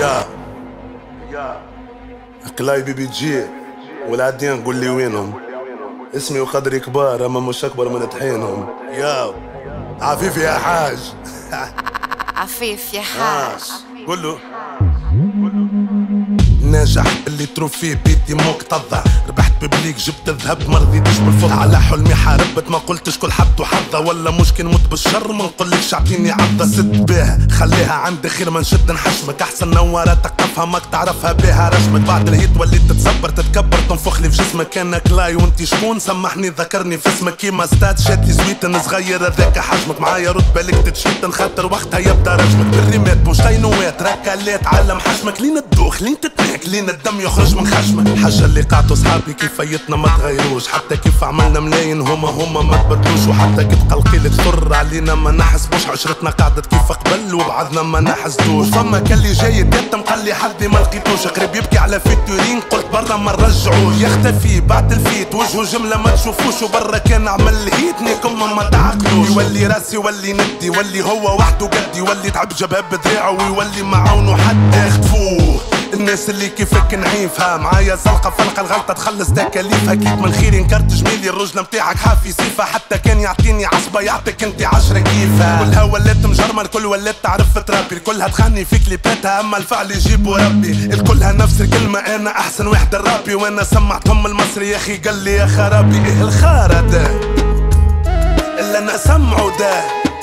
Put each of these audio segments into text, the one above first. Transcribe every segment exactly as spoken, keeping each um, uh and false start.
يا كلاي بي بي جي والعديان قول لي وينهم. اسمي وقدري كبار اما مش اكبر من طحينهم. يا عفيف يا حاج. عفيف يا حاج. قول له ناجح اللي تروفيه بيدي مقتضى، ربحت ببليك جبت الذهب مرضيتش بالفضة، على حلمي حاربت ما قلتش كل حد وحظة، ولا ممكن موت بالشر ما نقولكش اعطيني عضة. ست بيها خليها عندي خير ما نشد نحشمك، احسن نوارة تقفها ماك تعرفها بيها رشمك، بعد الهيت وليت تتصبر تتكبر تنفخ لي في جسمك كانك لاي وانتي شكون سمحني ذكرني في اسمك كيما ستات شاتي زويت صغير هذاك حجمك، معايا رتبة لك تتشيت نخاطر وقتها يبدا رجمك، بالريمات مش تينوات ركالات علم حجمك، لين تدوخ لين تتنهك لين الدم يخرج من خشمك. الحاجة اللي قعدوا صحابي كيفيتنا ما تغيروش، حتى كيف عملنا ملاين هما هما ما تبدلوش، وحتى كيف قلقيل تثر علينا ما نحسبوش، عشرتنا قعدت كيف قبل وبعضنا ما نحسدوش، فما كاللي جاي يتم قال لي حدي ما لقيتوش، قريب يبكي على فيتورين قلت برا ما نرجعوش، يختفي بعد الفيت وجهه جملة ما تشوفوش، وبرا كان عمل هيت نيكم ما تعقلوش، يولي راسي يولي ندي يولي هو وحده قدي، يولي تعب جباب بدراعه ويولي معاونه حد يخطفوه. الناس اللي كيفك نعيفها معايا زلقة فلقة الغلطة تخلص تكاليفها، كيف من خيري نكرت جميلي الرجلة متاعك حافي سيفة، حتى كان يعطيني عصبة يعطيك انت عشرة كيفها، كلها ولات مجرمة الكل ولات تعرف تربي، الكلها تغني في كليباتها اما الفعل يجيبوا ربي، الكلها نفس الكلمة انا احسن واحد الرابي، وانا سمعتهم المصري يا اخي قال لي يا خرابي ايه الخارة ده اللي انا سمعه ده،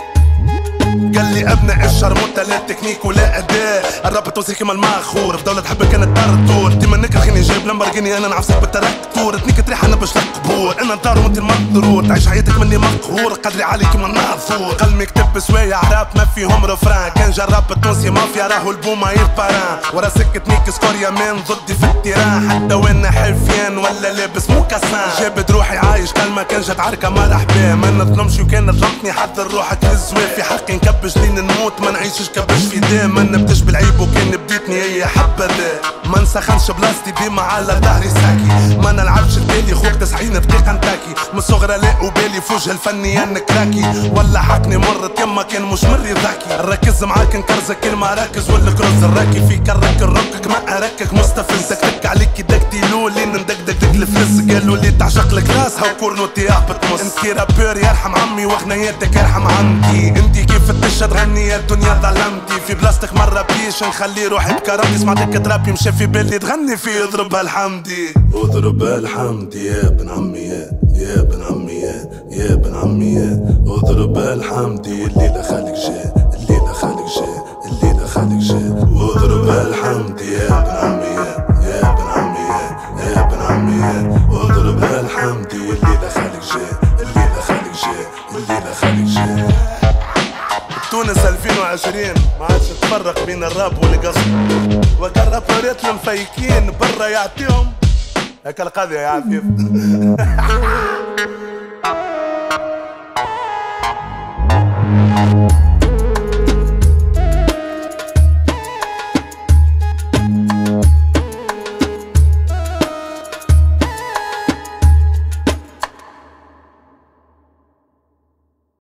قال لي ابناء الشرموطة لا تكنيك ولا اداء، الراب توصي كيما الماخور في دولة تحب كانت ترتور، ديما نكر خيني جايب لامبرجيني انا نعفسك بالتراكتور، تنيك تريح انا باش القبور، انا ندار وانت المضرور، تعيش حياتك مني مقهور، قدري عالي كيما النافور، قلمي كتب سوايع عراب ما فيهم رفران، كان جرب التونسي مافيا راهو البوماير باران، ورا سكة نيك سكوريا مان ضدي في التيران، حتى وانا حرفيان ولا لابس مو كسان، جابت روحي عايش كلمة كان جات عركة مرحبا، ما نظلمش وكان ظلمتني حذر روحك للزواف، في حقي نكبش لين نموت ما نعيشش كبش في دام، ما نبداش بالعيب وكان بديتني هي حبذا، ما نسخنش بلاصتي ديما على ظهري ساكي، ما نلعبش التالي خوك تسعين دقيقة نتاكي، من صغرى لا وبالي في وجه الفنيان كراكي، ولا حقني مرت يما كان مش مري ذاكي، نركز معاك نكرزك كل ما راكز والكروز الراكي في كرك الركك ما اركك مستفز تك عليك دقتي لو لين ندقدق دق الفلس، قالوا لي تعشق لك راسها وكورنوتي اهبط مص، انتي رابور يرحم عمي واغنياتك يرحم عمتي، انتي كيف تشهد غني يا الدنيا ظلمتي، في بلاصتك مرة بيش نخلي روحي بكرامتي، سمعتك ترابي مشى في بالي تغني فيه اضربها الحمدي، اضربها الحمدي يا ابن عمي يا يا ابن عمي يا يا ابن عمي يا اضربها الحمدي، الليلة خالك جاء الليلة خالك جاء الليلة خالك جاء، اضربها الحمدي يا ابن عمي يا يا ابن عمي يا يا ابن عمي يا اضربها الحمدي، الليلة خالك جاء الليلة خالك جاء الليلة خالك جاء. تونس ألفين وعشرين ما عادش تفرق بين الراب والقصد، وقرب ريت المفيكين برا يعطيهم هكا القضية يا عفيف.